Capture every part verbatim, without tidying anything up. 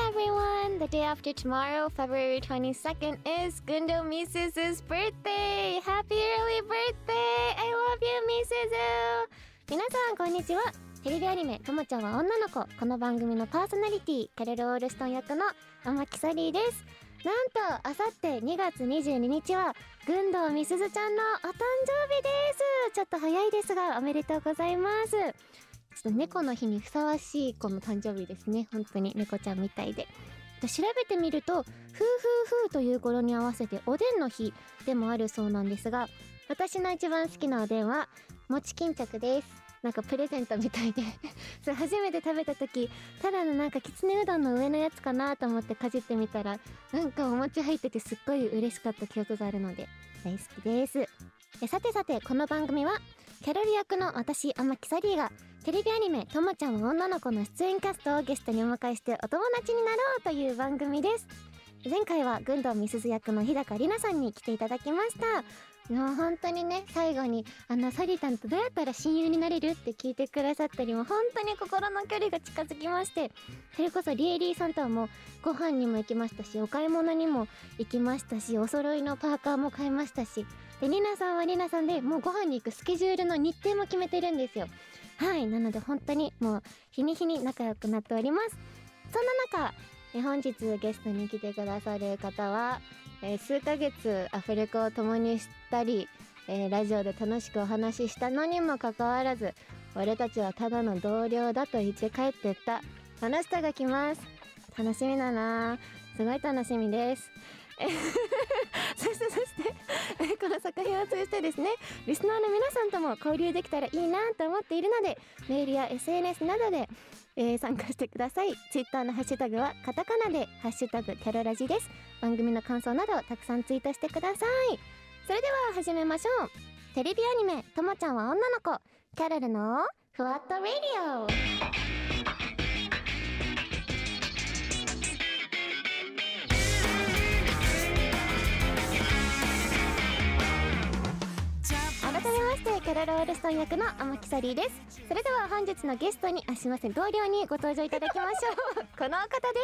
everyone! The day after tomorrow, February twenty-second, is Gundo Misuzu's birthday! Happy early birthday! I love you, Misuzu! 皆さん、こんにちは。テレビアニメ、ともちゃんは女の子。この番組のパーソナリティ、キャロル・オールストン役の天木サリーです。なんと、あさってにがつにじゅうににちは、軍道みすずちゃんのお誕生日です。ちょっと早いですが、おめでとうございます。ちょっと猫の日にふさわしい子の誕生日ですね。本当に猫ちゃんみたいで。調べてみると、ふうふうふうという頃に合わせておでんの日でもあるそうなんですが、私の一番好きなおでんは、餅巾着です。なんかプレゼントみたいでそれ初めて食べた時、ただのなんかきつねうどんの上のやつかなと思ってかじってみたら、なんかお餅入っててすっごい嬉しかった記憶があるので大好きです。えさてさて、この番組はキャロル役の私天木サリーがテレビアニメともちゃんは女の子の出演キャストをゲストにお迎えしてお友達になろうという番組です。前回は軍道みすず役の日高里奈さんに来ていただきました。もう本当にね、最後にあのサリーさんとどうやったら親友になれるって聞いてくださったり、も本当に心の距離が近づきまして、それこそリエリーさんとはもうご飯にも行きましたし、お買い物にも行きましたし、お揃いのパーカーも買いましたし、でリナさんはリナさんでもうご飯に行くスケジュールの日程も決めてるんですよ。はい、なので本当にもう日に日に仲良くなっております。そんな中、え本日ゲストに来てくださる方は、えー、数ヶ月アフレコを共にしたり、えー、ラジオで楽しくお話ししたのにもかかわらず、俺たちはただの同僚だと言って帰ってったあの人が来ます。楽しみだな、すごい楽しみです。そしてそしてこの作品を通じてですね、リスナーの皆さんとも交流できたらいいなと思っているので、メールや エスエヌエス などでえー、参加してください。ツイッターのハッシュタグはカタカナでハッシュタグキャロラジです。番組の感想などたくさんツイートしてください。それでは始めましょう。テレビアニメともちゃんは女の子、キャロルのふわっとラディオ。改めまして、キャロル・オールストン役の天木サリーです。それでは本日のゲストに、あ、すいません、同僚にご登場いただきましょう。この方です。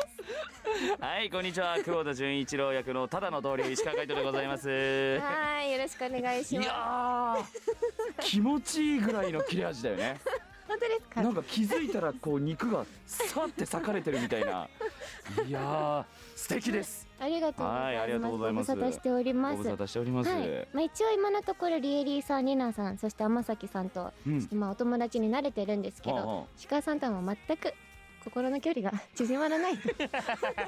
はい、こんにちは。久保田純一郎役のただの同僚石川海人でございます。 はい、よろしくお願いします。 いやー、気持ちいいぐらいの切れ味だよね。 本当ですか？ なんか気づいたらこう肉がさって裂かれてるみたいな。いやー、素敵です。 ありがとうございます。はい、ありがとうございます。ご無沙汰しております。 ご無沙汰しております。はい、 まあ、一応今のところリエリーさん、リナさん、そして天崎さんと、うん、まあお友達に慣れてるんですけど、ああ石川さんとはもう全く心の距離が縮まらない。でも今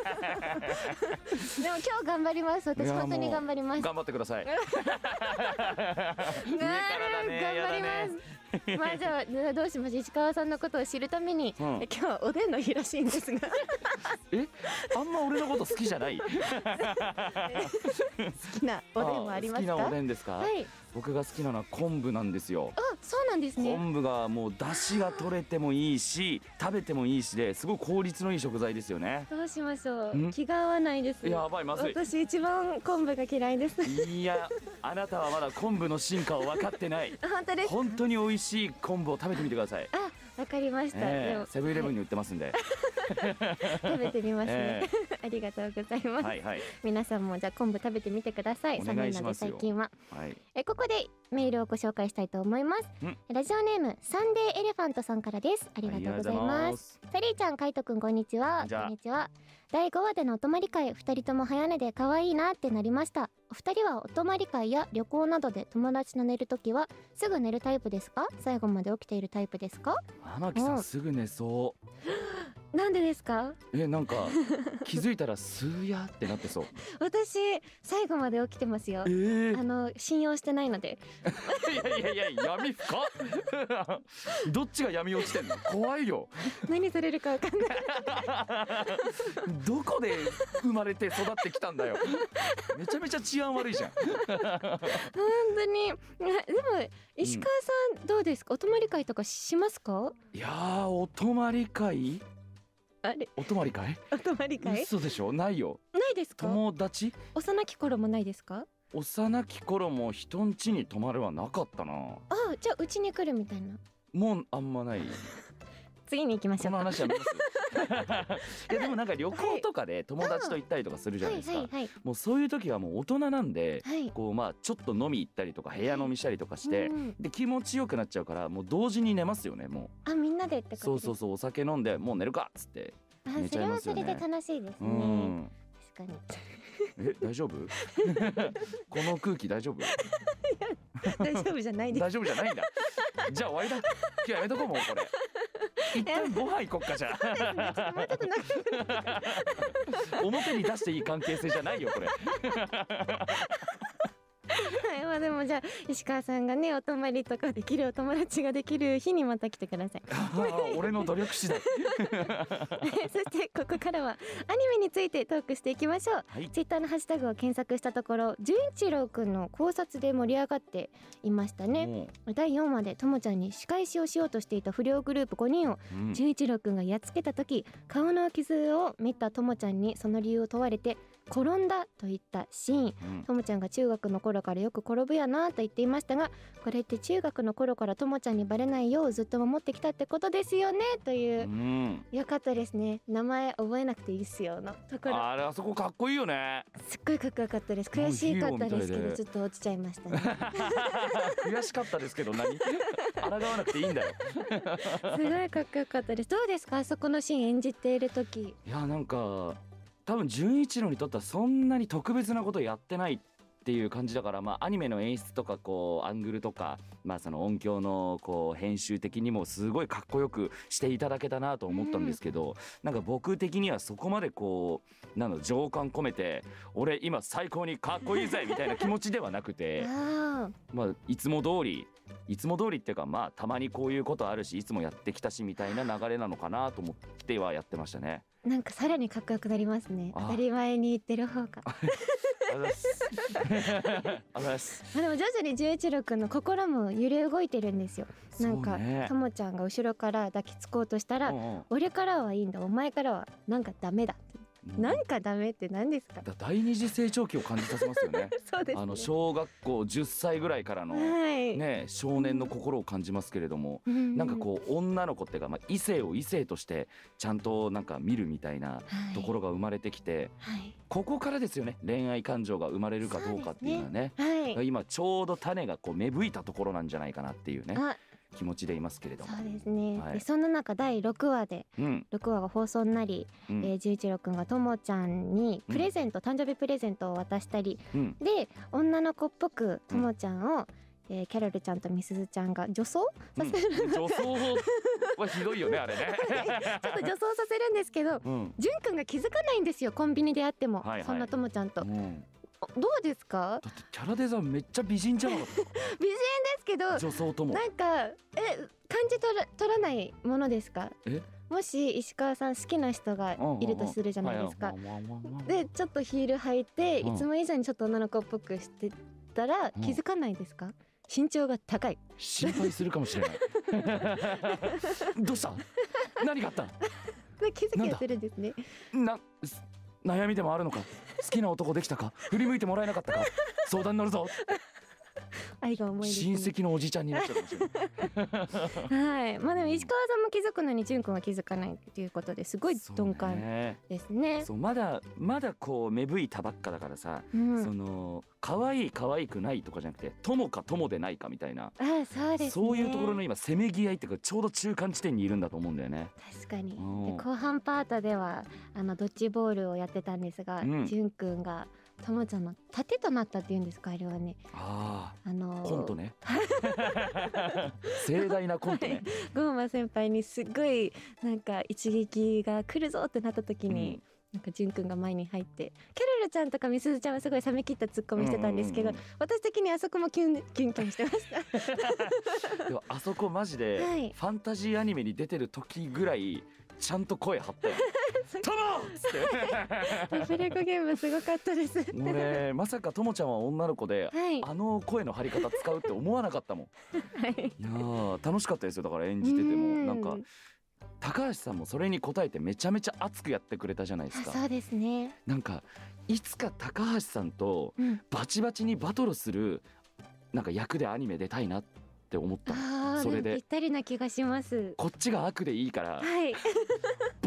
日頑張ります。私本当に頑張ります。 頑張ってください。上からだね。 頑張ります。まあじゃあどうしましょう。石川さんのことを知るために、うん、今日はおでんの日らしいんですが。 え、あんま俺のこと好きじゃない？好きなおでんはありますか？ 好きなおでんですか？はい。僕が好きなのは昆布なんですよ。 あ、そうなんですね。 昆布がもう出汁が取れてもいいし、食べてもいいしで、すごい効率のいい食材ですよね。 どうしましょう。気が合わないです。 やばい、まずい。 私一番昆布が嫌いです。 いや、あなたはまだ昆布の進化を分かってない。 本当です。 本当に美味しい昆布を食べてみてください。 あ、わかりました。 えー、セブンイレブンに売ってますんで。 食べてみますね。えー、ありがとうございます。はいはい、皆さんもじゃあ昆布食べてみてください。 お願いしますよ。 寒いので最近は。 はい、 えここでメールをご紹介したいと思います。ラジオネームサンデーエレファントさんからです。ありがとうございます。サリーちゃん、カイトくん、こんにちは。こんにちは。だいごわでのお泊まり会、ふたりとも早寝で可愛いなってなりました。お二人はお泊まり会や旅行などで友達と寝るときはすぐ寝るタイプですか？最後まで起きているタイプですか？ 天木さん、すぐ寝そう。 なんでですか？ え、なんか気づいたらスーヤーってなってそう。 私最後まで起きてますよ。えー、あの信用してないので。 いやいやいや、闇深っ。どっちが闇落ちてんの？怖いよ。 何されるかわかんない。 どこで生まれて育ってきたんだよ。めちゃめちゃ治安悪いじゃん。 本当に。でも石川さん、うん、どうですか？お泊まり会とかしますか？ いやー、お泊まり会？ あれ、 お泊まり会？ お泊まり会？ 嘘でしょ？ないよ。 ないですか？ 友達？ 幼き頃もないですか？ 幼き頃も人ん家に泊まるはなかったな。 ああ、じゃあうちに来るみたいな。 もうあんまない。 次に行きましょう。 この話は見ます。 いやでもなんか旅行とかで友達と行ったりとかするじゃないですか、 はいはいはいもうそういう時はもう大人なんで、 はいこうまあちょっと飲み行ったりとか部屋飲みしたりとかして、 うんで気持ちよくなっちゃうからもう同時に寝ますよね。もあ、みんなでってうことですそうそうそう、お酒飲んでもう寝るかっつってあ、 寝ちそれはゃいますよね。 それで楽しいですうね。 ん確かに。 え大丈夫この空気大丈夫大丈夫じゃないです。 大丈夫じゃないんだ。じゃあ終わりだ。今日やめとこうもうこれ。一旦ご飯行こっかじゃちょっともうちょっと長くあ。表に出していい関係性じゃないよこれ。 はい、まあでもじゃあ石川さんがねお泊まりとかできるお友達ができる日にまた来てください。 俺の努力次第。 そしてここからはアニメについてトークしていきましょう。 はいツイッターのハッシュタグを検索したところ純一郎くんの考察で盛り上がっていましたね。 もだいよんわでともちゃんに仕返しをしようとしていた不良グループごにんをううん純一郎くんがやっつけた時、顔の傷を見たともちゃんにその理由を問われて転んだといったシーン。 うんともちゃんが中学の頃からよく転ぶやなと言っていましたが、これって中学の頃からともちゃんにバレないようずっと守ってきたってことですよねというう、 ん。 よかったですね。名前覚えなくていいっすよのところあれあそこかっこいいよね。 すっごいかっこよかったです。悔しかったですけもうヒーローみたいでどちょっと落ちちゃいましたね。 悔しかったですけど何？抗わなくていいんだよ。 すごいかっこよかったです。どうですかあそこのシーン演じている時。 いやなんか多分純一郎にとってはそんなに特別なことやってないっていう感じだから、まあアニメの演出とかこうアングルとか、まあその音響のこう編集的にもすごいかっこよくしていただけたなと思ったんですけど、なんか僕的にはそこまでこうなんだろう情感込めて俺今最高にかっこいいぜみたいな気持ちではなくて、 あまあいつも通りいつも通りっていうか、まあたまにこういうことあるしいつもやってきたしみたいな流れなのかなと思ってはやってましたね。 ーなんかさらにかっこよくなりますね。 あー当たり前に言ってる方が。 ありがとうございます。ありがとうございます。 まあでも徐々に純一郎くんの心も揺れ動いてるんですよ。なんかそうねともちゃんが後ろから抱きつこうとしたら、 うんうん俺からはいいんだお前からはなんかダメだ。なんかダメって何ですか。 だ第二次成長期を感じさせますよね。 そうですね。 あの小学校じゅっさいぐらいからのはい。 ね少年の心を感じますけれども、 うんなんかこう女の子っていうか、まあ、異性を異性としてちゃんとなんか見るみたいなはいところが生まれてきて、 はいここからですよね恋愛感情が生まれるかどうかっていうのはね。 はい。 今ちょうど種がこう芽吹いたところなんじゃないかなっていうねあ、 気持ちでいますけれども。 そうですね。 はいでそんな中だいろくわでうんろくわが放送になり、 うんえー、純一郎くんがともちゃんにプレゼント、誕生日プレゼントを渡したりうんで女の子っぽくともちゃんを、えーキャロルちゃんとみすずちゃんが女装うん、女装はひどいよねあれね。 ちょっと女装させるんですけどうんじゅんくんが気づかないんですよコンビニで会っても、 はいはいそんなともちゃんと、 うんどうですか。 だってキャラデザめっちゃ美人じゃなかっ美人ですけどた女装とも。 なんかえ感じ取ら取らないものですか。 えもし石川さん好きな人がいるとするじゃないですか。 はいはいワンワンワンワンでちょっとヒール履いて、 うんいつも以上にちょっと女の子っぽくしてたらうん気づかないですか。身長が高い。 心配するかもしれないどうした何があったで気づきはするんですね。 なす悩みでもあるのか好きな男できたか振り向いてもらえなかったか相談に乗るぞ愛が重いですね。 親戚のおじちゃんになっちゃうかもしれないはい。まあでも石川さんも気づくのに純くんは気づかないっていうことですごい鈍感ねですね。 そうまだまだこう芽吹いたばっかだからさ、 うん。 その可愛い可愛くないとかじゃなくて友か友でないかみたいな、 ああそうですね。 そういうところの今せめぎ合いっていうかちょうど中間地点にいるんだと思うんだよね。 確かに。でうん後半パートではあのドッジボールをやってたんですが、 うん純くんがともちゃんの盾となったっていうんですかあれはね。 ああのーあコントね盛大なコントね、 ゴーマ先輩にすっごいなんか一撃が来るぞってなった時に、なんか純くんが前に入ってキャロルちゃんとかみすずちゃんはすごい冷め切ったツッコミしてたんですけど、 うんうん私的にあそこもキュンキュンキュンしてましたでもあそこマジではいファンタジーアニメに出てる時ぐらいちゃんと声張ったよトモっつってアフレコ現場すごかったですもうねまさかともちゃんは女の子ではいあの声の張り方使うって思わなかったもん。 はいいやー楽しかったですよ。だから演じててもうんなんか高橋さんもそれに応えてめちゃめちゃ熱くやってくれたじゃないですか。 あそうですね、 なんかいつか高橋さんとうん、 バチバチにバトルするなんか役でアニメ出たいなって思ったの。 あーそれでぴったりな気がしますこっちが悪でいいからはい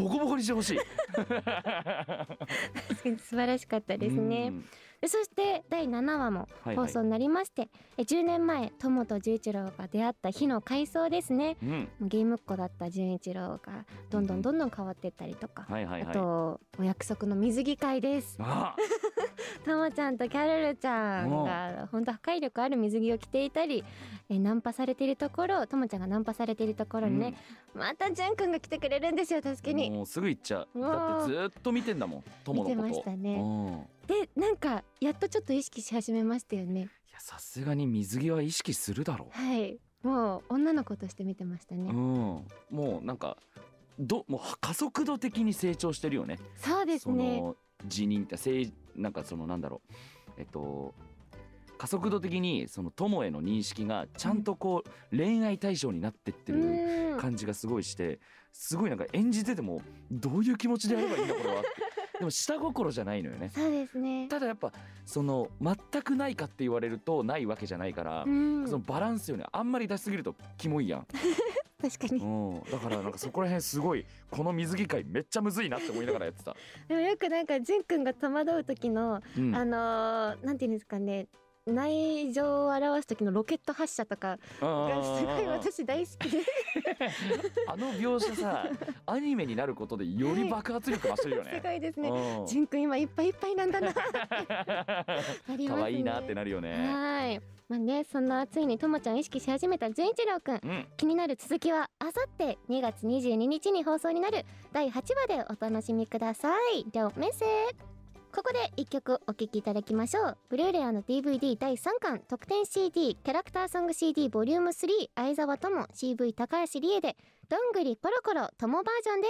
ボコボコにしてほしい。 確かに素晴らしかったですね。でそしてだいななわも放送になりまして、はいはい、えじゅうねんまえ友と純一郎が出会った日の回想ですね、うん、ゲームっ子だった純一郎がどんどんどんどん変わっていったりとか、うん、はいはいはい、あとお約束の水着会です。ともちゃんとキャロルちゃんが本当破壊力ある水着を着ていたり、えナンパされているところ、ともちゃんがナンパされているところにね、うん、また純くんが来てくれるんですよ、助けに。 もうすぐ行っちゃう。だってずっと見てんだもん、とものこと。見てましたね。でなんかやっとちょっと意識し始めましたよね。いやさすがに水着は意識するだろう。 はい、もう女の子として見てましたね。うん、 もうなんかどもう加速度的に成長してるよね。 そうですね。 その辞任ってせいなんかそのなんだろうえっと加速度的にその友への認識がちゃんとこう恋愛対象になってってる感じがすごいして、すごいなんか演じててもどういう気持ちでやればいいんだこれはって。でも下心じゃないのよね。 そうですね。 ただやっぱその全くないかって言われるとないわけじゃないから、うん、そのバランスよね。あんまり出しすぎるとキモいやん。 確かに、 うん、だからなんかそこら辺すごいこの水着会めっちゃむずいなって思いながらやってた。 でもよくなんか純くんが戸惑う時の、うん、あのー、なんていうんですかね、内情を表す時のロケット発射とかがすごい私大好きであの描写さアニメになることでより爆発力増してるよね。 すごいですね。純くん今いっぱいいっぱいなんだな可愛いなってなるよね。 はい、まあね、そんなついにともちゃん意識し始めた純一郎くん、うん、気になる続きはあさってにがつにじゅうににちに放送になるだいはちわでお楽しみください。Don't miss it。ここでいっきょくお聴きいただきましょう。ブルーレイ&ディーブイディー だいさんかん特典 シーディー キャラクターソング シーディー ボリュームスリー相沢友 シーブイ 高橋理恵でどんぐりコロコロ友バージョンです。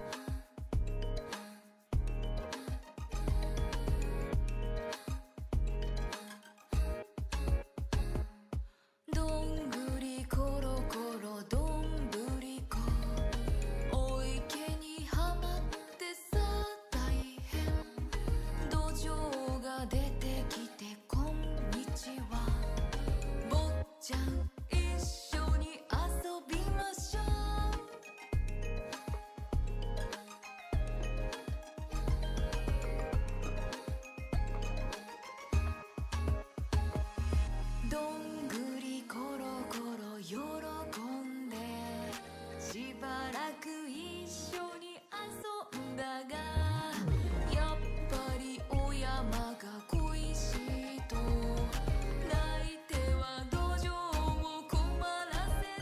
どんぐりコロコロどんぶりこお池にはまってさ大変土壌が出てきてこんにちは坊ちゃん一緒に遊びましょう。どんぐりコロコロ喜んでしばらく一緒に遊んだがやっぱりお山が恋しいと泣いては土壌を困らせ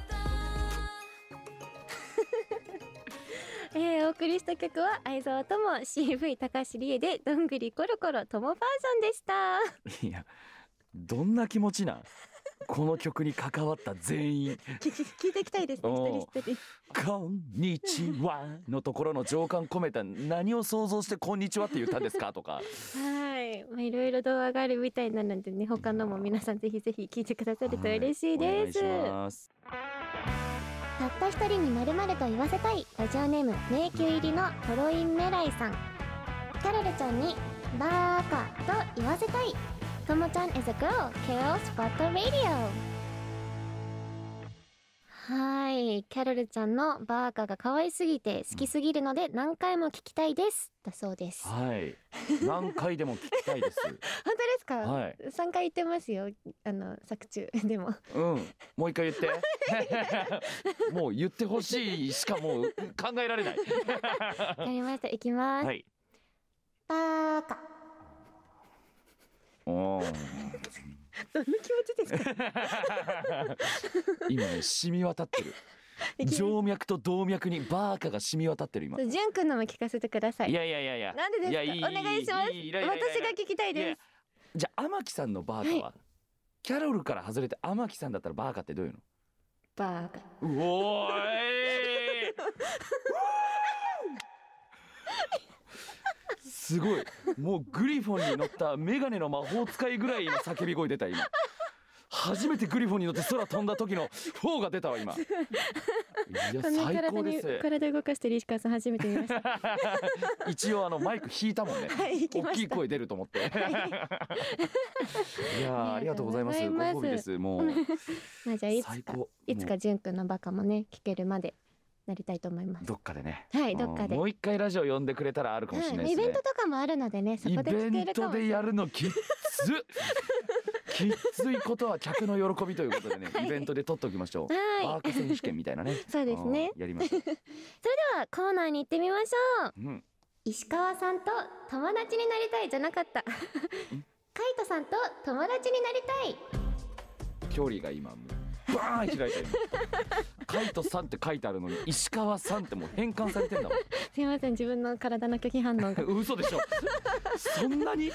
たえー、お送りした曲は相沢友 シーブイ 高橋理恵でどんぐりコロコロ友バージョンでした。 いやどんな気持ちなんこの曲に関わった全員聞いていきたいですね。一人一人こんにちはのところの情感込めた何を想像してこんにちはって言ったんですかとかはい、まあ、いろいろ動画があるみたいなのでね、他のも皆さんぜひぜひ聞いてくださると嬉しいです、はい、お願いします。たった一人に〇〇と言わせたいラジオネーム迷宮入りのトロインメライさん。キャロルちゃんにバーカと言わせたい。ともちゃん is a girl, Carol Spot the radio。 はい、キャロルちゃんのバーカが可愛すぎて好きすぎるので何回も聞きたいですだそうです。 はい何回でも聞きたいです本当ですか、はい、さんかい言ってますよ、あの作中でも。 うんもう一回言ってもう言ってほしいしかもう考えられないわかりました、いきます、はい、バーカおーどんな気持ちですか今ね染み渡ってる静脈と動脈にバーカが染み渡ってる今。 ジュン君のも聞かせてください。 いやいやいやいやなんでですか。いやいいお願いします。 いい私が聞きたいです。 じゃあ天木さんのバーカは、はい、キャロルから外れて天木さんだったらバーカってどういうの。 バーカうおーいすごいもうグリフォンに乗ったメガネの魔法使いぐらいの叫び声出た今。初めてグリフォンに乗って空飛んだ時のフォーが出たわ今。いや最高です。 体動かしてる石川さん初めて見ました一応あのマイク引いたもんね、はい、大きい声出ると思って、はい、いやありがとうございます。ご褒美です。もうまあじゃあいつかいつかジュン君のバカもね聞けるまでなりたいと思います。 どっかでね。 はいどっかでもう一回ラジオ呼んでくれたらあるかもしれないですね。 イベントとかもあるのでね、そこで聞けるかもしれない。 イベントでやるのきっつきついことは客の喜びということでね、イベントで取っておきましょう。 はいワーク選手権みたいなね。 そうですね。 やりましょう。 それではコーナーに行ってみましょう。 うん、 石川さんと友達になりたいじゃなかったカイトさんと友達になりたい。 距離が今もうバーン開いた今カイトさんって書いてあるのに石川さんってもう変換されてんだもん。 すいません、自分の体の拒否反応が嘘でしょそんなに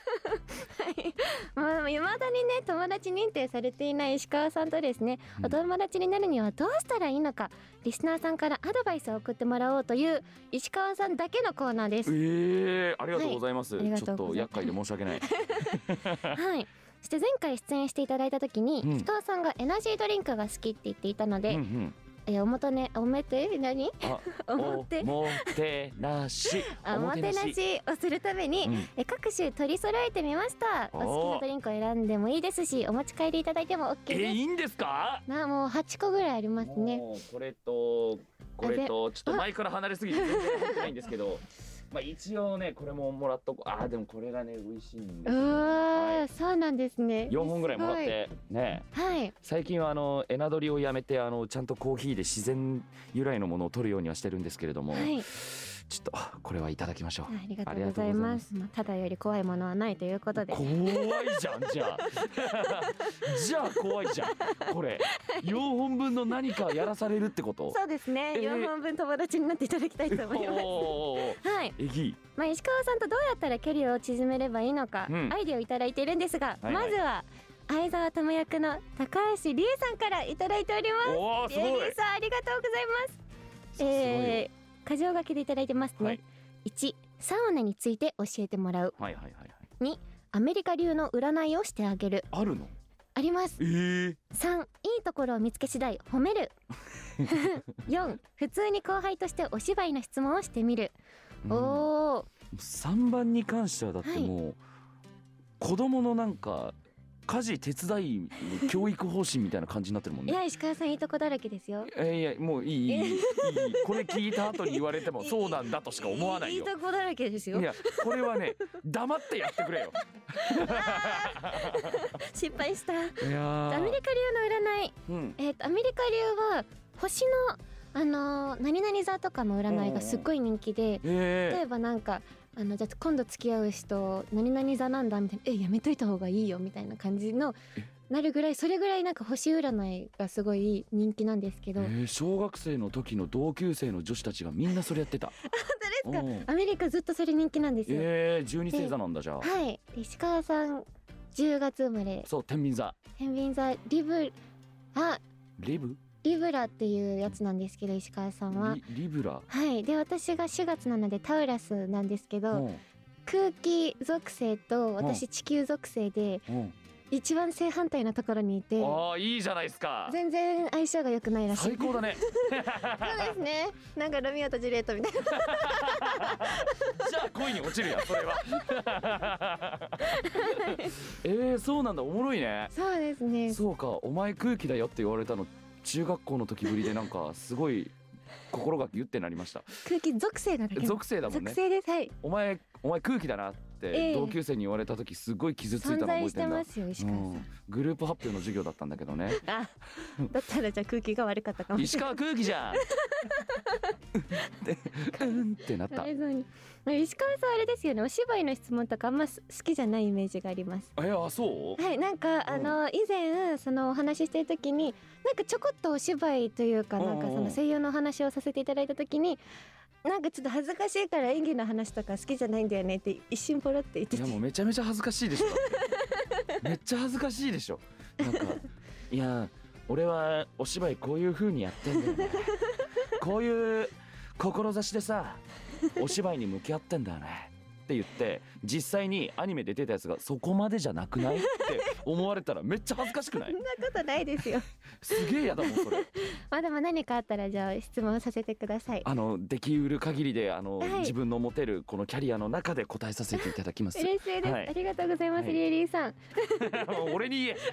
まあ、未だにね友達認定されていない石川さんとですね、 うんお友達になるにはどうしたらいいのか、リスナーさんからアドバイスを送ってもらおうという石川さんだけのコーナーです。 えー、ありがとうございます、 はいありがちょっととうございます厄介で申し訳ないはいそして前回出演していただいた時に、 うん石川さんがエナジードリンクが好きって言っていたので、 うんうんえおもとねおめて何あおもておもてなしおもてなしをするために、 うんえ各種取り揃えてみました。お好きなドリンクを選んでもいいですし、お持ち帰りいただいても OK えです。 いいんですか？ なもうはちこぐらいありますね。 もうこれとこれとちょっと前から離れすぎて全然入ってないんですけどまあ一応ねこれももらっとこう。あーでもこれがね美味しいんですうよ、 わー、 はい、 そうなんですね。 よんほんぐらいもらってね。 はい最近はあのエナドリをやめてあのちゃんとコーヒーで自然由来のものを取るようにはしてるんですけれども、 はいちょっとこれはいただきましょう。 ありがとうございます。まあただより怖いものはないということで。 怖いじゃんじゃあじゃあ怖いじゃんこれよんほんぶんの何かやらされるってこと？ そうですね。 えーよんほんぶん友達になっていただきたいと思います。 おーはい。 えぎまあ石川さんとどうやったら距離を縮めればいいのか、 うんアイデアをいただいているんですが、 はいはいまずは相沢智役の高橋理恵さんからいただいております。 おーすごいリ恵さんありがとうございます。 すごいよえー、箇条書きでいただいてますね。 はいいちサウナについて教えてもらう。 はいはいはいはいにアメリカ流の占いをしてあげる。 あるの？ あります。 えー、 さんいいところを見つけ次第褒める。よん普通に後輩としてお芝居の質問をしてみる。 うんおおさんばんに関してはだってもう、子供のなんか家事手伝いの教育方針みたいな感じになってるもんね。 いや石川さんいいとこだらけですよ。 えいやもういいいいいいいいこれ聞いた後に言われてもそうなんだとしか思わないよ。 いいとこだらけですよ。 いやこれはね黙ってやってくれよ。 失敗した。 いやーアメリカ流の占い、 うんえっ、とアメリカ流は星のあのー何々座とかの占いがすっごい人気で、 え例えばなんかあのじゃあ今度付き合う人何々座なんだみたいな、えやめといた方がいいよみたいな感じのなるぐらい、それぐらいなんか星占いがすごい人気なんですけど。 ー、えー小学生の時の同級生の女子たちがみんなそれやってた。 本当ですうんか？アメリカずっとそれ人気なんですよ。 えー、十二星座なんだじゃあ。 はい。で石川さんじゅうがつ生まれ、 そう天秤座。 天秤座リブあリブリブラっていうやつなんですけど、石川さんはリリブラ。 はい。で私がしがつなのでタウラスなんですけど、 うん空気属性と私地球属性でうん一番正反対なところにいて、 ああいいじゃないですか。 全然相性が良くないらしい。 最高だね。 そうですね。なんかロミオとジュリエットみたいな。 じゃあ恋に落ちるやそれは。えー、そうなんだおもろいね。 そうですね。 そうかお前空気だよって言われたの中学校の時ぶりでなんかすごい心がギュッてなりました。 空気属性なだけ。 属性だもんね。 属性です。はい。 お前お前空気だなってええ同級生に言われた時すごい傷ついた存の覚え在しててんだ。 ますよ石川さん。 うんグループ発表の授業だったんだけどね。 あ、だったらじゃあ空気が悪かったかもし石れない。 川空気じゃん。でうんってなった。 あれそうに石川さんあれですよね、お芝居の質問とかあんま好きじゃないイメージがあります。 えあそう？ はい、なんかあの以前そのお話ししてる時になんかちょこっとお芝居というかなんかその声優のお話をさせていただいた時になんかちょっと恥ずかしいから演技の話とか好きじゃないんだよねって一瞬ポロって言ってて、 いやもうめちゃめちゃ恥ずかしいでしょ。めっちゃ恥ずかしいでしょ。なんかいや俺はお芝居こういう風にやってんだよね。こういう志でさお芝居に向き合ってんだよね。 って言って実際にアニメで出たやつがそこまでじゃなくないって思われたらめっちゃ恥ずかしくない？ そんなことないですよ。 すげえやだもんそれ。 まだまだ何かあったらじゃあ質問させてください。 あのできうる限りであの、 はい、 自分の持てるこのキャリアの中で答えさせていただきます。 嬉しいです、はい、ありがとうございます、はい、リエリーさん。 俺に言え。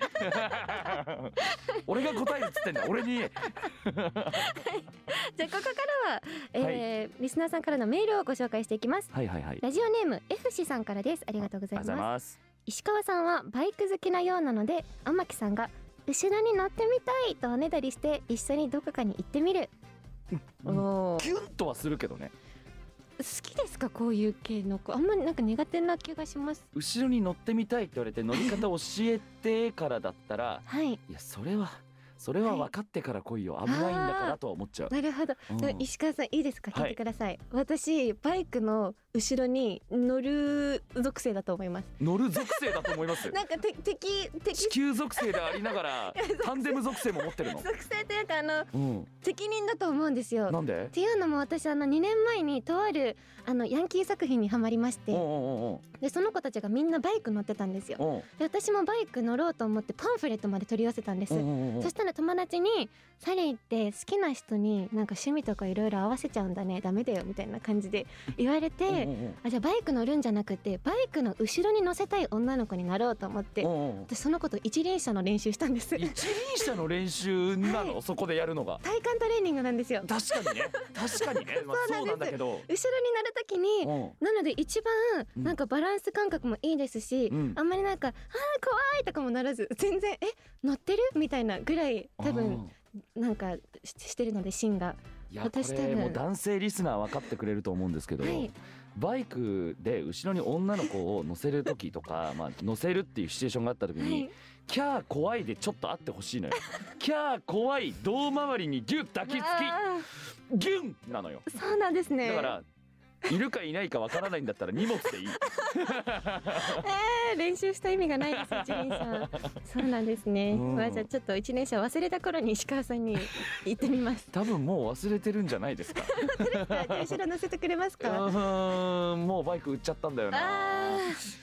俺が答えるっつってんだ。俺に言え。 じゃあここからは、えーはい、リスナーさんからのメールをご紹介していきます。 はいはいはい。 ラジオネーム F 氏さんからです。ありがとうございます。 ます。 石川さんはバイク好きなようなので、天木さんが後ろに乗ってみたいとおねだりして一緒にどこかに行ってみる。 おキュンとはするけどね。 好きですかこういう系の子？あんまりなんか苦手な気がします。 後ろに乗ってみたいって言われて乗り方教えてからだったらはい、 いやそれはそれは分かってから来いよ、はい、危ないんだからとは思っちゃう。 なるほど、うん、石川さんいいですか聞いてください、はい、私バイクの後ろに乗る属性だと思います。 乗る属性だと思いますなんかて敵敵地球属性でありながらタンデム属性も持ってるの。 属性というかあの、 うん、 責任だと思うんですよ。 なんで？ っていうのも私あのにねんまえにとあるあのヤンキー作品にハマりまして、 おうおうおうでその子たちがみんなバイク乗ってたんですよ。で私もバイク乗ろうと思ってパンフレットまで取り寄せたんです。おうおうおうそしたら友達にサリーって好きな人になんか趣味とかいろいろ合わせちゃうんだね、ダメだよみたいな感じで言われておうおうおうあじゃあバイク乗るんじゃなくてバイクの後ろに乗せたい女の子になろうと思っておうおう私その子と一輪車の練習したんです。 一輪車の練習なの、はい、そこでやるのが体幹トレーニングなんですよ。 確かにね確かにね、まあ、そうなんだけど後ろになるときになので一番なんかバランス感覚もいいですし、うん、あんまりなんかあー怖いとかもならず全然え乗ってるみたいなぐらい多分なんか し, してるので芯が。いや私これもう男性リスナー分かってくれると思うんですけど、はい、バイクで後ろに女の子を乗せる時とか、まあ、乗せるっていうシチュエーションがあった時に、はい、キャー怖いでちょっとあってほしいのよ。キャー怖い胴回りにギュッ抱きつきギュンなのよ。 そうなんですね。 だからいるかいないかわからないんだったら荷物でいい。 えー、練習した意味がないです一輪車。そうなんですね、うん、まあ、じゃあちょっと一輪車忘れた頃に石川さんに行ってみます。 多分もう忘れてるんじゃないですか。 本当ですか？じゃあ後ろ乗せてくれますか？ うん、もうバイク売っちゃったんだよな。 あ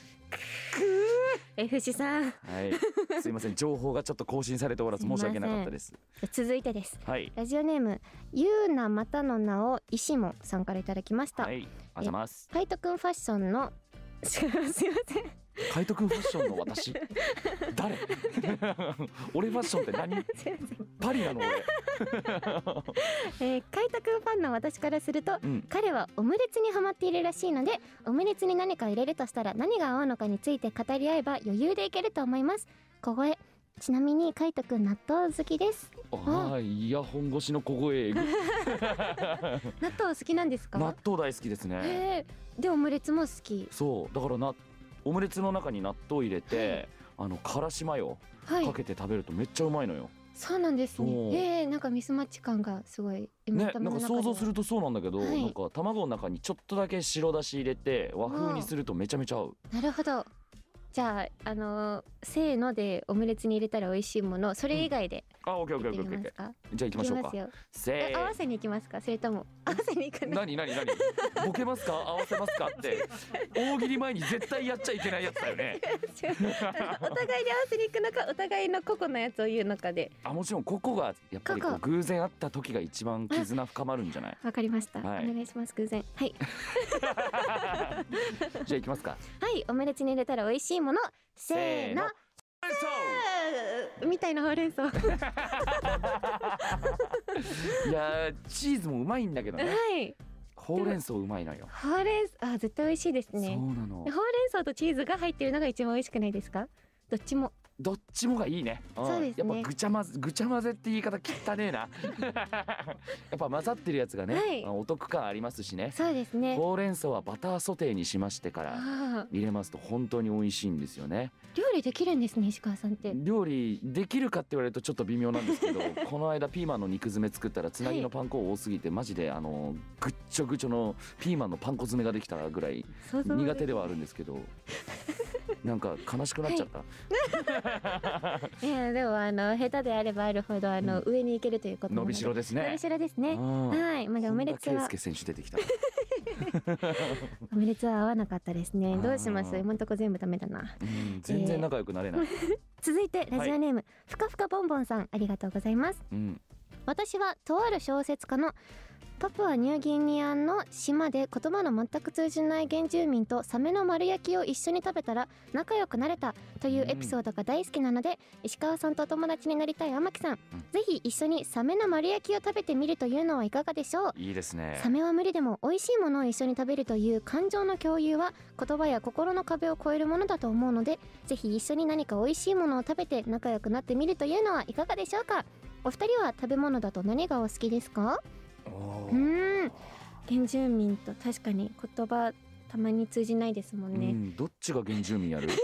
F 氏さん、 はい、すいません情報がちょっと更新されておらず申し訳なかったです。 続いてです、 はい、 ラジオネームゆうなまたの名を石もさんからいただきました。 はい、ありがとうございます。 カイトくんファッションのすいませんカイトくんファッションの私誰？俺ファッションって何？パリなの俺。 えー、カイトくんファンの私からすると、うん、彼はオムレツにハマっているらしいのでオムレツに何か入れるとしたら何が合うのかについて語り合えば余裕でいけると思います。小声。ちなみにカイトくん納豆好きです。 ああ、イヤホン越しの小声。納豆好きなんですか？ 納豆大好きですね。 えー、でオムレツも好き。 そうだからなオムレツの中に納豆入れて、はい、あのからしマヨかけて食べるとめっちゃうまいのよ。 そうなんですね。えー、なんかミスマッチ感がすごいね、なんか想像するとそうなんだけど、はい、なんか卵の中にちょっとだけ白だし入れて和風にするとめちゃめちゃ合う。 なるほど。じゃあ、あのー、せーのでオムレツに入れたら美味しいものそれ以外で、 うん、あ、オッケーオッケーオッケーオッケー。じゃあ行きましょうか。 せー合わせに行きますか？それとも合わせに行かない？ 何何何ボケますか？合わせますかって大喜利前に絶対やっちゃいけないやつだよね。 お互いに合わせに行くのかお互いの個々のやつを言うのかで。 あ、もちろん個々がやっぱりこう偶然会った時が一番絆深まるんじゃない？ わかりました、はい、お願いします。偶然。はい。 じゃあ行きますか。 はい、オムレツに入れたら美味しいものせーのみたいなほうれん草。いやチーズもうまいんだけどね。 はい。 ほうれん草うまいのよ。 ほうれん草、あ、絶対美味しいですね。 そうなの。ほうれん草とチーズが入ってるのが一番美味しくないですか？どっちも。 どっちもがいいね。 そうですね。 やっぱぐちゃまぜぐちゃ混ぜって言い方汚ねえな。やっぱ混ざってるやつがね、はい、お得感ありますしね。 そうですね。 ほうれん草はバターソテーにしましてから入れますと本当に美味しいんですよね。 料理できるんですね、石川さんって。 料理できるかって言われるとちょっと微妙なんですけど、この間ピーマンの肉詰め作ったらつなぎのパン粉多すぎて、はい、マジであのぐっちょぐちょのピーマンのパン粉詰めができたぐらい苦手ではあるんですけど。なんか悲しくなっちゃった。 はい、いやでもあの下手であればあるほどあの、うん、上に行けるということなので。 伸びしろですね。 伸びしろですね。はい。まだオムレツは。 本田圭佑選手出てきた。 オムレツは合わなかったですね。どうします？ あー今んとこ全部ダメだな。 うん全然仲良くなれない、 続いてラジオネーム、ふかふかボンボンさん、ありがとうございます。 うん私はとある小説家のパプアニューギニアの島で言葉の全く通じない原住民とサメの丸焼きを一緒に食べたら仲良くなれたというエピソードが大好きなので、石川さんとお友達になりたい天木さん、 うんぜひ一緒にサメの丸焼きを食べてみるというのはいかがでしょう。 いいですね。 サメは無理でも美味しいものを一緒に食べるという感情の共有は言葉や心の壁を越えるものだと思うので、ぜひ一緒に何か美味しいものを食べて仲良くなってみるというのはいかがでしょうか。お二人は食べ物だと何がお好きですか？ おーうーん、原住民と確かに言葉たまに通じないですもんね。 うんどっちが原住民やる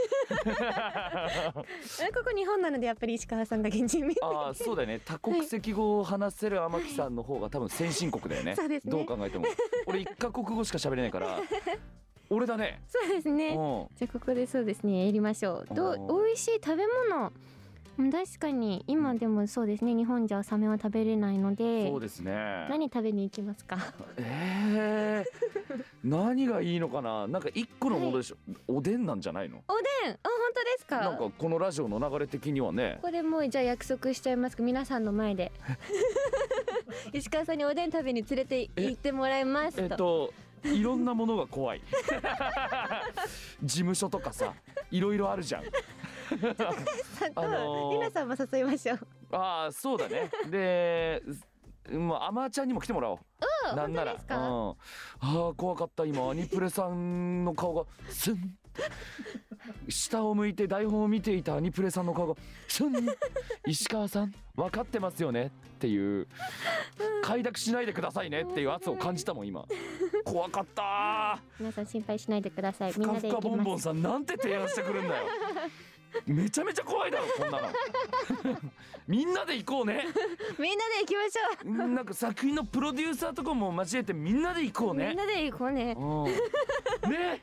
えここ日本なのでやっぱり石川さんが原住民。 ああそうだよね。多国籍語を話せる天木さんの方が多分先進国だよね。 そうですねどう考えても俺一カ国語しか喋れないから俺だね。 そうですね。 うんじゃあここでそうですねやりましょう。どうおー美味しい食べ物、うん確かに今でもそうですね、日本じゃサメは食べれないので、 そうですね。 何食べに行きますか？ えー、何がいいのかな。なんか一個のものでしょ、おでんなんじゃないの。 おでん、あ本当ですか？ なんかこのラジオの流れ的にはね。 ここでもうじゃあ約束しちゃいますか、皆さんの前で石川さんにおでん食べに連れて行ってもらいますと。 えっといろんなものが怖い事務所とかさいろいろあるじゃんあのーりなさんも誘いましょう。 ああそうだね。でもうアマちゃんにも来てもらおう。 うんなんなら本当ですか？ うん、ああ怖かった今アニプレさんの顔がスン下を向いて台本を見ていたアニプレさんの顔がスン石川さん分かってますよねっていう快諾しないでくださいねっていう圧を感じたもん今。怖かったー。 皆さん心配しないでください。 ふみんかふかボンなで行きます。 ボンさんなんて提案してくるんだよめちゃめちゃ怖いだろこんなのみんなで行こうね。 みんなで行きましょう。 なんか作品のプロデューサーとかも交えてみんなで行こうね。 みんなで行こうね。 うんね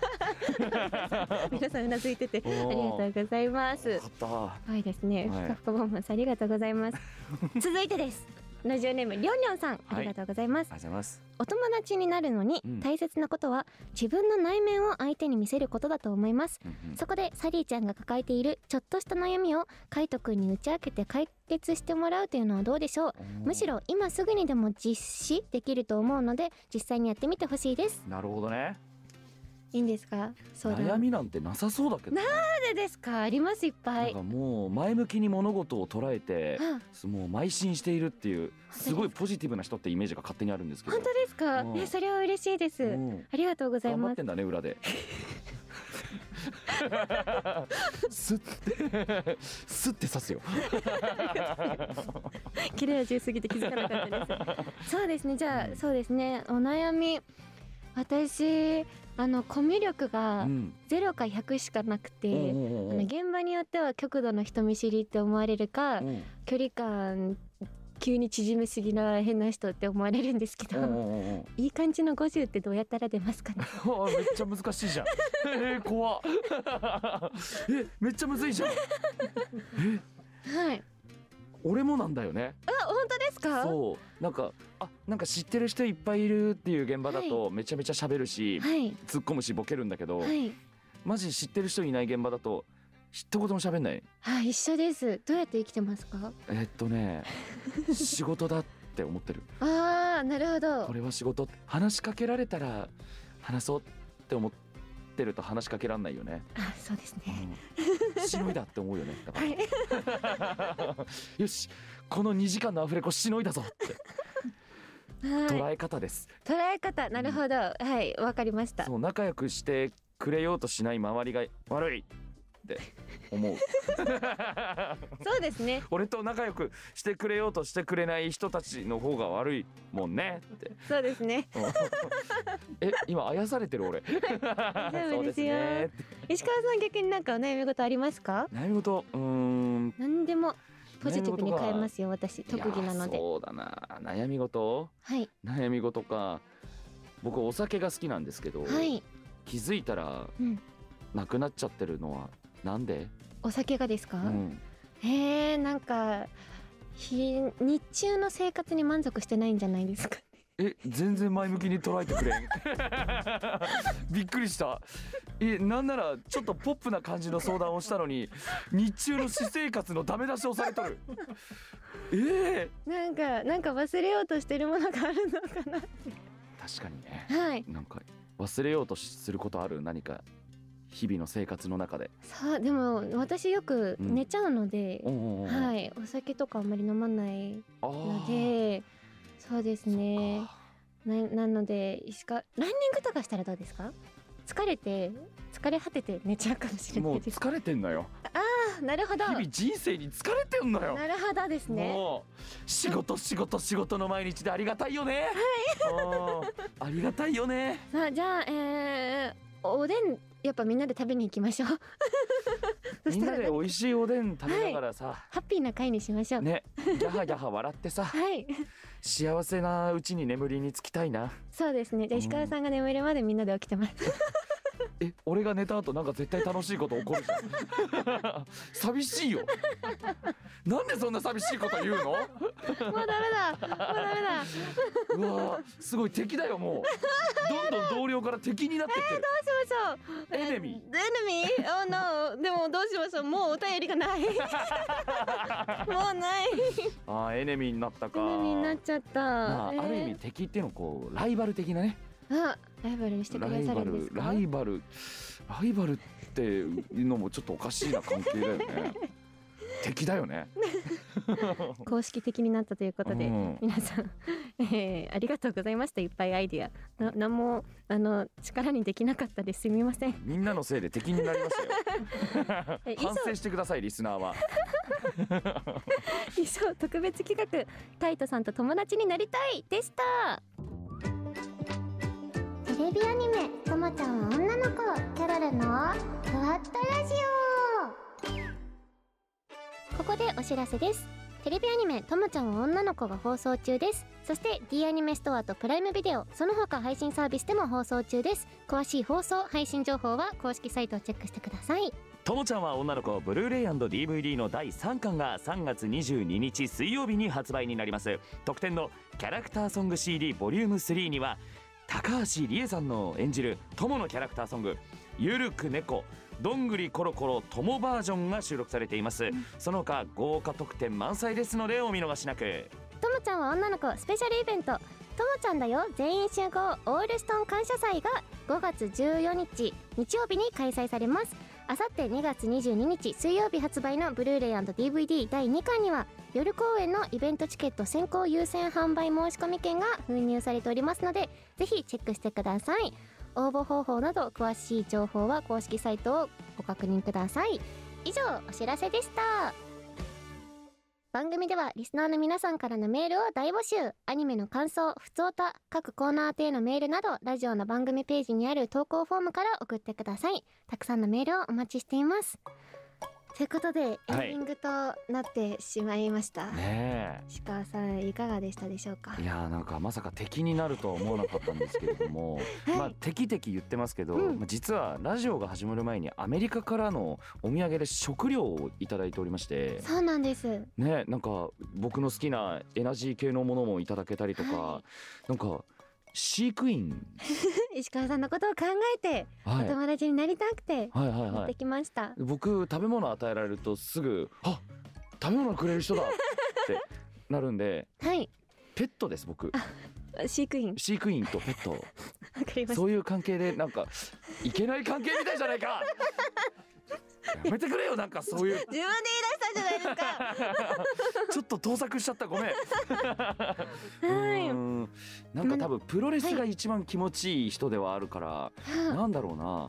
皆さんうなずいててあおーりがとうございますよ。かった。 はいですね。 はいふかふかボンボンさんありがとうございます。続いてです。ラジオネームりょんりょんさん、ありがとうございます。 ありがとうございます。 お友達になるのにうん大切なことは自分の内面を相手に見せることだと思います。 うんうんそこでサリーちゃんが抱えているちょっとした悩みをカイトくんに打ち明けて解決してもらうというのはどうでしょう。むしろ今すぐにでも実施できると思うので実際にやってみてほしいです。 なるほどね。 いいんですか？相談。 悩みなんてなさそうだけど、ね、 なんでですか？ありますいっぱい。 なんかもう前向きに物事を捉えてあもう邁進しているっていうすごいポジティブな人ってイメージが勝手にあるんですけど。 本当ですか？ うんえそれは嬉しいです。 うんありがとうございます頑張って。んだね裏で。スッてスッて刺すよ。 切れ味すぎて気づかなかったです。そうですね。じゃあそうですね。お悩み、私あのコミュ力がうんゼロかひゃくしかなくて、 おうおうおうあの現場によっては極度の人見知りって思われるか、 うん距離感急に縮めすぎな変な人って思われるんですけど、 おうおうおういい感じのごじゅうってどうやったら出ますかね？ あーめっちゃ難しいじゃん。えー、怖っ。えめっちゃむずいじゃん。 はい。 俺もなんだよね。 あ本当ですか？ そうなんかあなんか知ってる人いっぱいいるっていう現場だとめちゃめちゃ喋るし、 はい突っ込むしボケるんだけど、 はいマジ知ってる人いない現場だと一言も喋んない。 はい一緒です。どうやって生きてますか？ えっとね仕事だって思ってる。 ああなるほどこ。れは仕事。話しかけられたら話そうって思ってると話しかけらんないよね。 あそうですね。 うん、しのいだって思うよね。だかはいらよしこのにじかんのアフレコしのいだぞってはい捉え方です。 捉え方なるほど、はいわかりました。 そう仲良くしてくれようとしない周りが悪いって思う。 そうですね。 俺と仲良くしてくれようとしてくれない人たちの方が悪いもんねって。 そうですね。 え今あやされてる俺。 大丈夫ですよね。 石川さん逆になんかお悩み事ありますか？ 悩み事うーん何でもポジティブに変えますよ私特技なので。 いやそうだな悩み事はい悩み事か。僕お酒が好きなんですけど、 はい、 気づいたらうん、 なくなっちゃってるのはなんで？ お酒がですか？ うん、 へえなんか日日中の生活に満足してないんじゃないですか？ え全然前向きに捉えてくれんびっくりした。えなんならちょっとポップな感じの相談をしたのに日中の私生活のダメ出しをされとるえー、 なんかなんか忘れようとしてるものがあるのかなって。 確かにね、 はい。 なんか忘れようとすることある？何か日々の生活の中で。 さあでも私よく寝ちゃうので、 うん、 はい、お酒とかあんまり飲まないので、そうですね。な, なので石川ランニングとかしたらどうですか？疲れて疲れ果てて寝ちゃうかもしれないです。 もう疲れてんのよ。 ああなるほど。 日々人生に疲れてんのよ。 なるほどですね。 もう仕事仕事仕事の毎日でありがたいよね。はい。ありがたいよね。 さあじゃあ、えー、おでんやっぱみんなで食べに行きましょうみんなで美味しいおでん食べながらさ、はい、 ハッピーな会にしましょうね。ギャハギャハ笑ってさ、 はい、 幸せなうちに眠りにつきたいな。そうですね。じゃあ石川さんが眠るまでみんなで起きてますえ俺が寝た後なんか絶対楽しいこと起こるじゃん寂しいよなんでそんな寂しいこと言うのもうダメだもうダメだうわすごい敵だよ。もうどんどん同僚から敵になってってる。 えー、どうしましょう。 エネミーエネミー Oh no でもどうしましょう。もうお便りがないもうないあーエネミーになったか。 エネミーになっちゃった、 まあえー、 ある意味敵っていうのはこうライバル的なね。 あライバルにしてくださるんですか？ ライバルライバルっていうのもちょっとおかしいな関係だよね敵だよね公式的になったということで、うん、皆さん、えー、ありがとうございました。いっぱいアイディアな何もあの力にできなかったです。すみません。 みんなのせいで敵になりましたよ反省してくださいリスナーは以上特別企画タイトさんと友達になりたいでした。テレビアニメ「ともちゃんは女の子」キャロルのふわっとラジオ。ここでお知らせです。テレビアニメ「ともちゃんは女の子」が放送中です。そして D アニメストアとプライムビデオその他配信サービスでも放送中です。詳しい放送配信情報は公式サイトをチェックしてください。 ともちゃんは女の子ブルーレイ&ディーブイディー のだいさんかんがさんがつにじゅうににち水曜日に発売になります。特典のキャラクターソング シーディー ボリュームスリーには高橋理恵さんの演じる友のキャラクターソング「ゆるく猫どんぐりころころ友バージョン」が収録されています、うん、その他豪華特典満載ですのでお見逃しなく。 ともちゃんは女の子スペシャルイベント「ともちゃんだよ全員集合オールストン感謝祭」がごがつじゅうよっか日曜日に開催されます。あさってにがつにじゅうににち水曜日発売のブルーレイ&ディーブイディー だいにかんには夜公演のイベントチケット先行優先販売申し込み券が封入されておりますのでぜひチェックしてください。応募方法など詳しい情報は公式サイトをご確認ください。以上お知らせでした。番組ではリスナーの皆さんからのメールを大募集。アニメの感想、ふつおた、各コーナー宛てへのメールなどラジオの番組ページにある投稿フォームから送ってください。たくさんのメールをお待ちしています。ということでエンディングとなってしまいました、はい、ねえ石川さんいかがでしたでしょうか？ いやーなんかまさか敵になるとは思わなかったんですけれども、はい、まあ敵敵言ってますけど、うん、実はラジオが始まる前にアメリカからのお土産で食料をいただいておりまして。 そうなんですね。なんか僕の好きなエナジー系のものもいただけたりとか、はい、なんか飼育員石川さんのことを考えて、はい、お友達になりたくて持ってきました、はいはいはい、 僕食べ物与えられるとすぐあ食べ物くれる人だってなるんで、はい、ペットです僕。 飼育員飼育員とペットわかりました。 そういう関係でなんかいけない関係みたいじゃないかやめてくれよなんかそういう自分で言い出したんじゃないですかちょっと盗作しちゃったごめんはいうんなんか多分プロレスが一番気持ちいい人ではあるから、はい、なんだろうな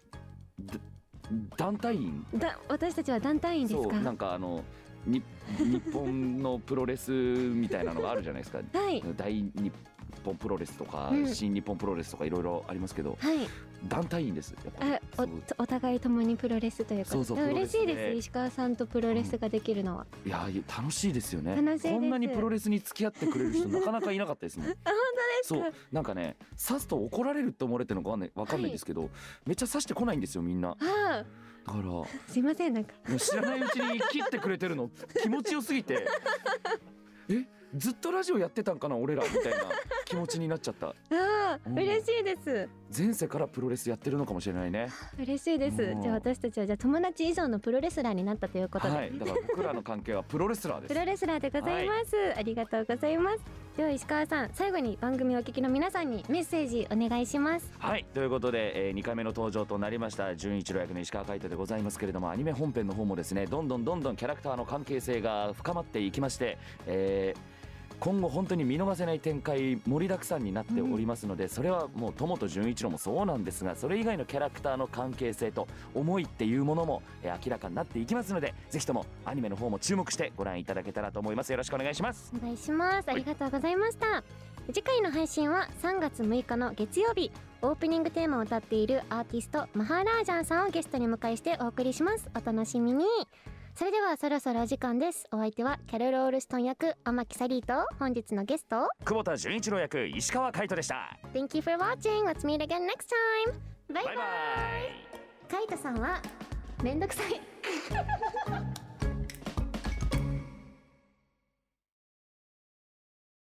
団体員だ私たちは団体員ですか？ そうなんかあのに日本のプロレスみたいなのがあるじゃないですか、はい、大日本プロレスとか、うん、新日本プロレスとかいろいろありますけど、はい、団体員ですやっぱり。 お, お互い共にプロレスというかそうそう嬉しいです石川さんとプロレスができるのは、 うん、いや楽しいですよね。 楽しいです。 こんなにプロレスに付き合ってくれる人なかなかいなかったですもんあ本当ですか？ そうなんかね刺すと怒られるって思われてるのかわかんない、わかんないですけど、はい、めっちゃ刺してこないんですよみんな。はあだからすいませんなんか知らないうちに切ってくれてるの気持ちよすぎてえずっとラジオやってたんかな俺らみたいな気持ちになっちゃった。 ああ、 うん嬉しいです。 前世からプロレスやってるのかもしれないね。 嬉しいです。 うんじゃあ私たちはじゃあ友達以上のプロレスラーになったということで、 はいだから僕らの関係はプロレスラーですプロレスラーでございます、ありがとうございます。では石川さん、最後に番組をお聞きの皆さんにメッセージお願いします。 はいということで、えー、にかいめの登場となりました純一郎役の石川海人でございますけれども、アニメ本編の方もですねどんどんどんどんキャラクターの関係性が深まっていきまして、えー今後本当に見逃せない展開盛りだくさんになっておりますので、うん、それはもう友と純一郎もそうなんですが、それ以外のキャラクターの関係性と思いっていうものもえ明らかになっていきますので、ぜひともアニメの方も注目してご覧いただけたらと思います。よろしくお願いします。 お願いします。ありがとうございました。次回の配信はさんがつむいかの月曜日、オープニングテーマを歌っているアーティストマハラージャンさんをゲストに迎えしてお送りします。お楽しみに。それではそろそろお時間です。お相手はキャロル・オールストン役天木サリーと本日のゲスト久保田純一郎役石川海人でした。 Thank you for watching. Let's meet again next time. バイバイ。 バイバイ。 海人さんはめんどくさい